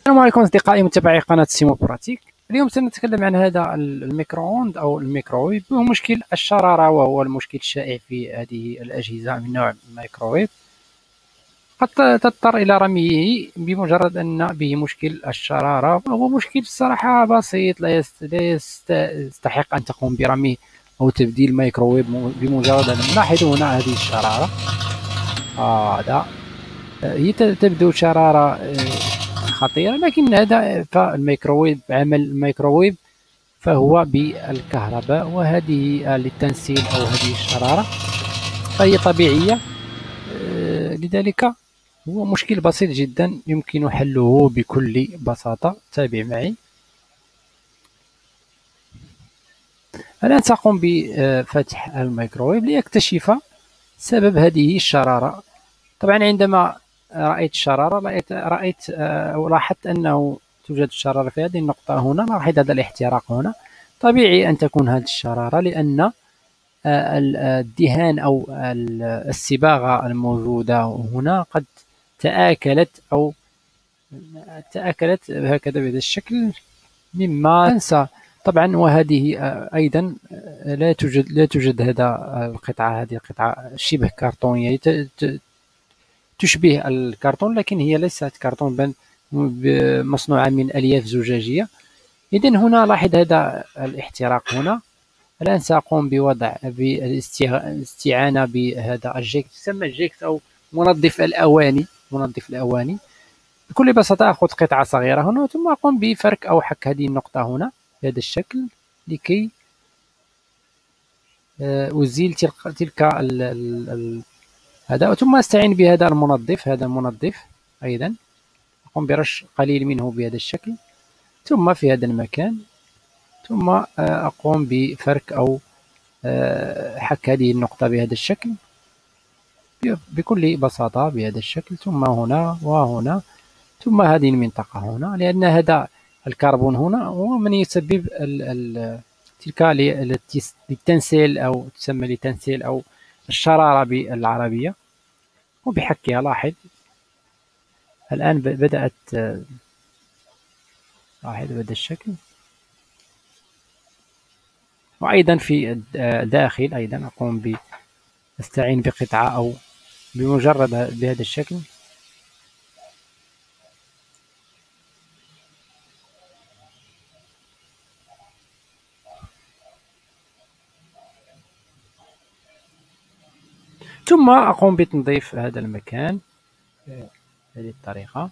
السلام عليكم أصدقائي متابعي قناة سيمو براتيك. اليوم سنتكلم عن هذا الميكرووند أو الميكروويف، وهو مشكل الشرارة، وهو المشكل الشائع في هذه الأجهزة من نوع الميكروويف. قد تضطر إلى رميه بمجرد أن به مشكل الشرارة، وهو مشكل الصراحة بسيط، لا يستحق أن تقوم برميه أو تبديل الميكروويف بمجرد أن نلاحظ هنا هذه الشرارة. هذا هي تبدو شرارة خطيرة، لكن هذا فالميكروويف، عمل الميكروويف فهو بالكهرباء، وهذه للتنسيل أو هذه الشرارة فهي طبيعية. لذلك هو مشكل بسيط جدا يمكن حله بكل بساطة. تابع معي. الآن سأقوم بفتح الميكروويف ليكتشف سبب هذه الشرارة. طبعا عندما رأيت الشرارة أو لاحظت أنه توجد شرارة في هذه النقطة هنا. لاحظ هذا الاحتراق هنا، طبيعي أن تكون هذه الشرارة لأن الدهان أو الصباغة الموجودة هنا قد تآكلت هكذا بهذا الشكل، مما تنسى. طبعا وهذه أيضا لا توجد هذه القطعة شبه كرتونية تشبه الكرتون، لكن هي ليست كرتون، بل مصنوعة من ألياف زجاجية. إذن هنا لاحظ هذا الاحتراق هنا. الآن سأقوم بالاستعانة بهذا الجيكت، يسمى الجيكت أو منظف الأواني. بكل بساطة أخذ قطعة صغيرة هنا، ثم أقوم بفرك أو حك هذه النقطة هنا بهذا الشكل لكي أزيل هذا. ثم أستعين بهذا المنظف أيضا، أقوم برش قليل منه بهذا الشكل، ثم في هذا المكان، ثم أقوم بفرك أو حك هذه النقطة بهذا الشكل بكل بساطة بهذا الشكل، ثم هنا وهنا، ثم هذه المنطقة هنا، لأن هذا الكربون هنا هو من يسبب تلك للتنسيل، أو تسمى للتنسيل أو الشرارة بالعربية. وبحكها لاحظ الآن بدأت لاحظ بهذا الشكل. وأيضا في الداخل أيضا أقوم أستعين بقطعة أو بمجرد بهذا الشكل. ثم أقوم بتنظيف هذا المكان بهذه الطريقة.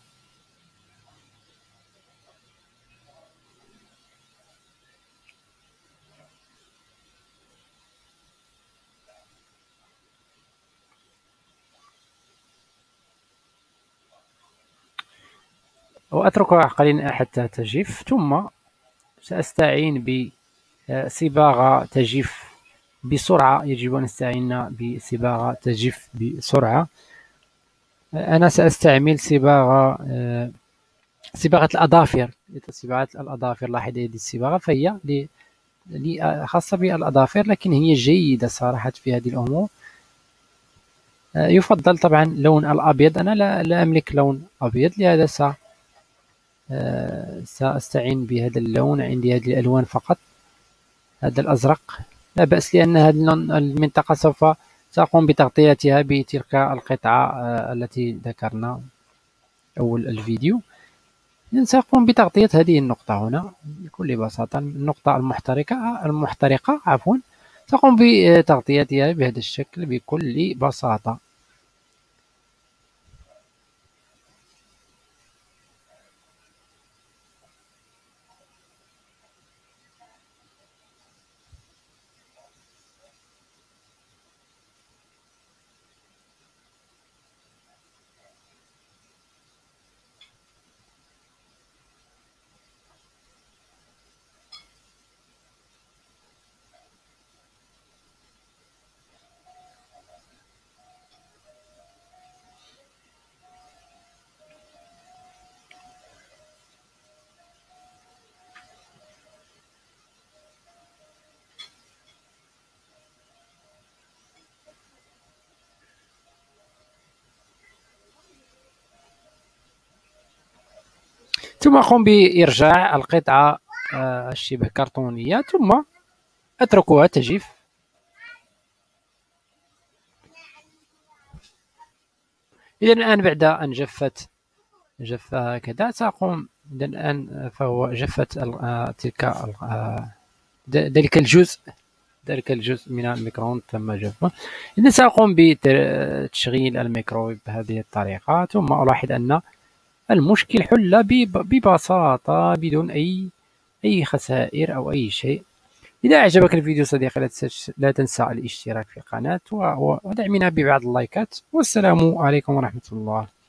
وأتركها قليلا حتى تجف، ثم سأستعين بصباغة تجف بسرعة. يجب أن نستعين بصباغة تجف بسرعة. أنا سأستعمل صباغة الأظافر. لاحظ هذه الصباغة، فهي خاصة بالأظافر، لكن هي جيدة صراحة في هذه الأمور. يفضل طبعا لون الأبيض. أنا لا أملك لون أبيض، لهذا سأستعين بهذا اللون. عندي هذه الألوان فقط، هذا الأزرق لا بأس، لأن هذه المنطقة سأقوم بتغطيتها بتلك القطعة التي ذكرنا أول الفيديو. سأقوم بتغطية هذه النقطة هنا بكل بساطة، النقطة المحترقة عفوا، سأقوم بتغطيتها بهذا الشكل بكل بساطة. ثم أقوم بإرجاع القطعة الشبه كرتونية، ثم أتركها تجف. إذا الآن بعد أن جف هكذا سأقوم إذا الآن فهو جفت ذلك الجزء من الميكرووند تم جفه. إذا سأقوم بتشغيل الميكروويف بهذه الطريقة، ثم ألاحظ أن المشكل حل ببساطة بدون أي خسائر أو أي شيء. إذا أعجبك الفيديو صديقي لا تنسى الاشتراك في القناة ودعمنا ببعض اللايكات. والسلام عليكم ورحمة الله.